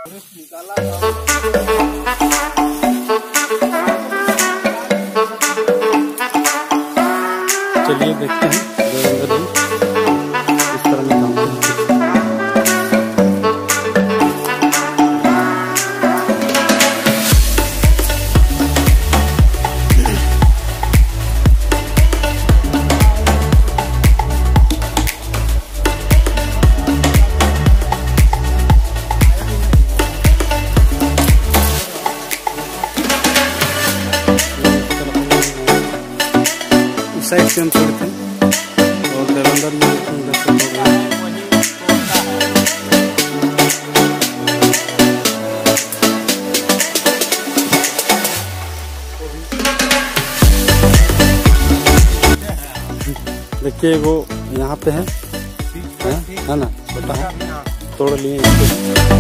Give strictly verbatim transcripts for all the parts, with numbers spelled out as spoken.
चलिए देखते हैं इस तरह में काम करते हैं। साइड से हम छोड़ते हैं और अंदर में देखिए वो यहाँ पे है है, है ना छोटा है, तोड़ लिए इसको।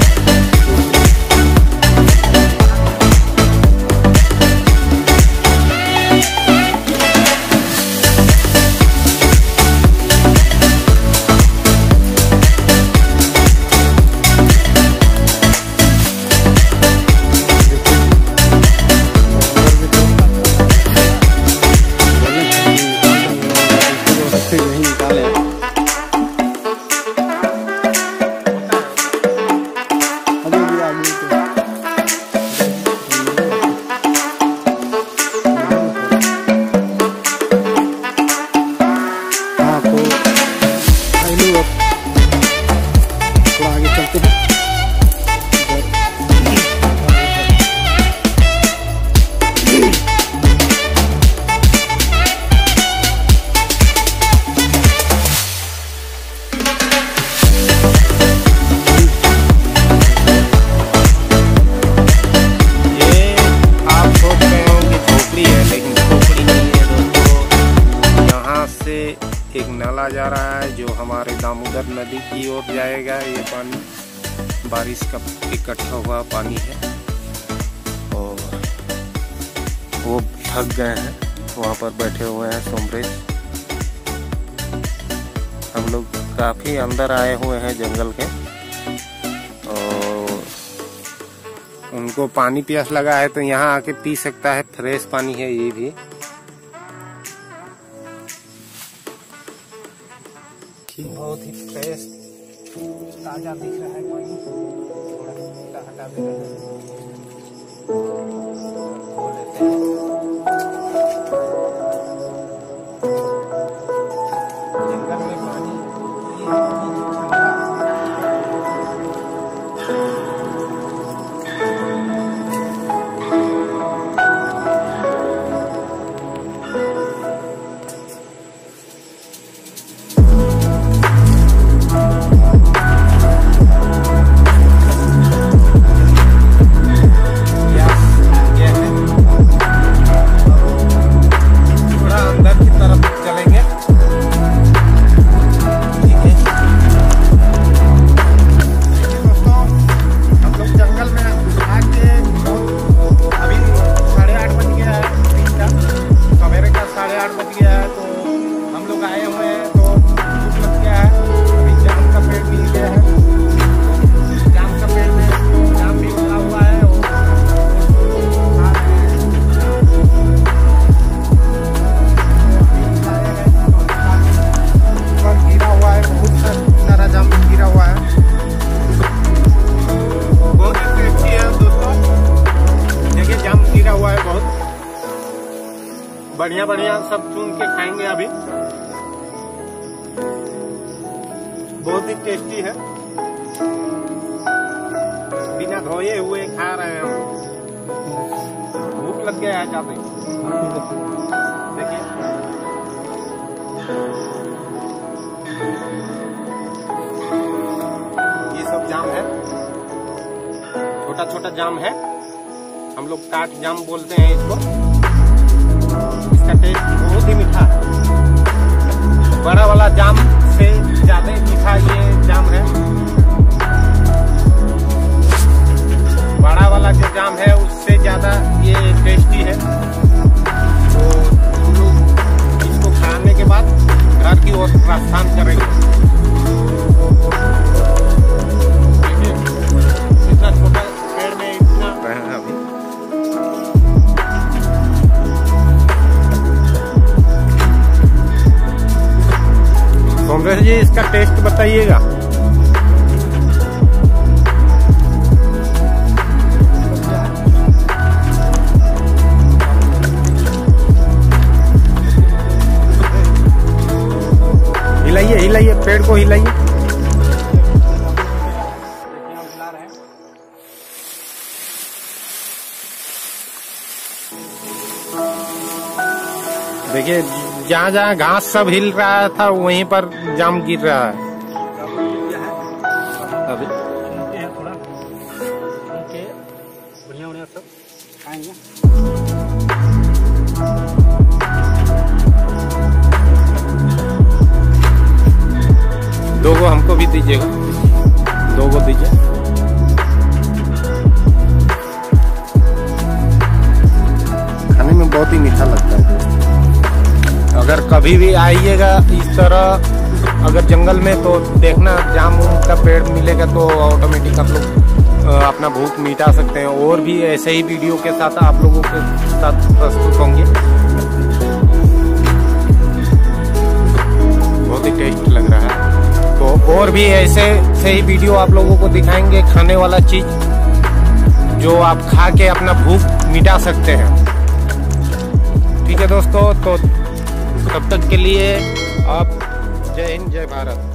एक नाला जा रहा है जो हमारे दामोदर नदी की ओर जाएगा। ये पानी बारिश का इकट्ठा हुआ पानी है और वो थक गए हैं, वहाँ पर बैठे हुए हैं सोमरेश। हम लोग काफ़ी अंदर आए हुए हैं जंगल के और उनको पानी प्यास लगा है तो यहाँ आके पी सकता है। फ्रेश पानी है ये भी। बहुत ही फ्रेश ताजा दिख रहा है पानी। थोड़ा हटा दे रहा है। जंगल में पानी बढ़िया बढ़िया सब चुन के खाएंगे अभी। बहुत ही टेस्टी है, बिना धोए हुए खा रहे हैं। भूख लग गया है ज्यादा। देखिए ये सब जाम है, छोटा छोटा जाम है, हम लोग काट जाम बोलते हैं इसको। इसका टेस्ट बहुत ही मीठा है। बड़ा वाला जाम से ज्यादा मीठा ये जाम है। बड़ा वाला जो जाम है उससे ज्यादा ये टेस्टी है। तो हम लोग इसको खाने के बाद घर की ओर प्रस्थान करेंगे। देखिए कितना छोटा मुझे इसका टेस्ट बताइएगा। हिलाइए हिलाइए, पेड़ को हिलाइए। देखिए जहाँ जहाँ घास सब हिल रहा था वहीं पर जाम गिर रहा है। अभी थोड़ा बढ़िया बढ़िया सब खाएंगे। दो गो हमको भी दीजिएगा, दो गो दीजिए। खाने में बहुत ही मीठा लगता है। अगर कभी भी आइएगा इस तरह अगर जंगल में, तो देखना जाम का पेड़ मिलेगा तो ऑटोमेटिक आप लोग अपना भूख मिटा सकते हैं। और भी ऐसे ही वीडियो के साथ आप लोगों के साथ प्रस्तुत होंगे। बहुत ही टेस्ट लग रहा है। तो और भी ऐसे से ही वीडियो आप लोगों को दिखाएंगे, खाने वाला चीज जो आप खा के अपना भूख मिटा सकते हैं। ठीक है दोस्तों, तो तब तक के लिए आप जय हिंद जय भारत।